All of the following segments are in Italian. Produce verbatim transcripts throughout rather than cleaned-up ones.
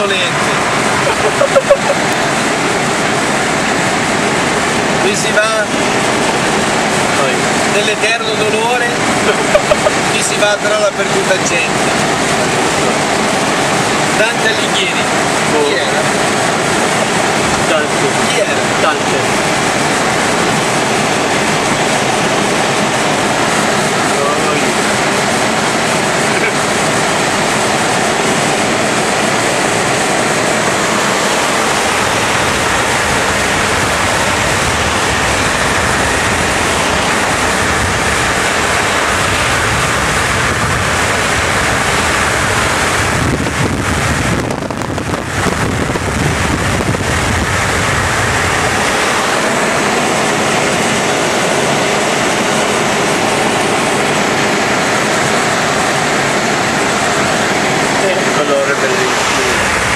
dolente. Qui si va nell'eterno dolore, qui si va però la perduta gente. Dante Alighieri. Chi era? Dante. Chi era? Dante. Colore bellissimo.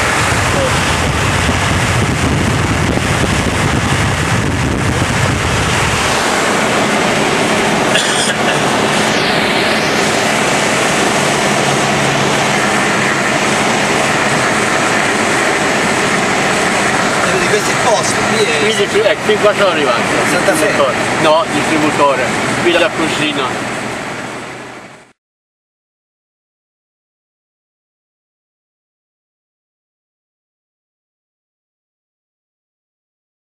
Di questi posti qui è... Qui, di, eh, qui qua sono arrivato. Santa Fe? No, distributore. Qui la cucina.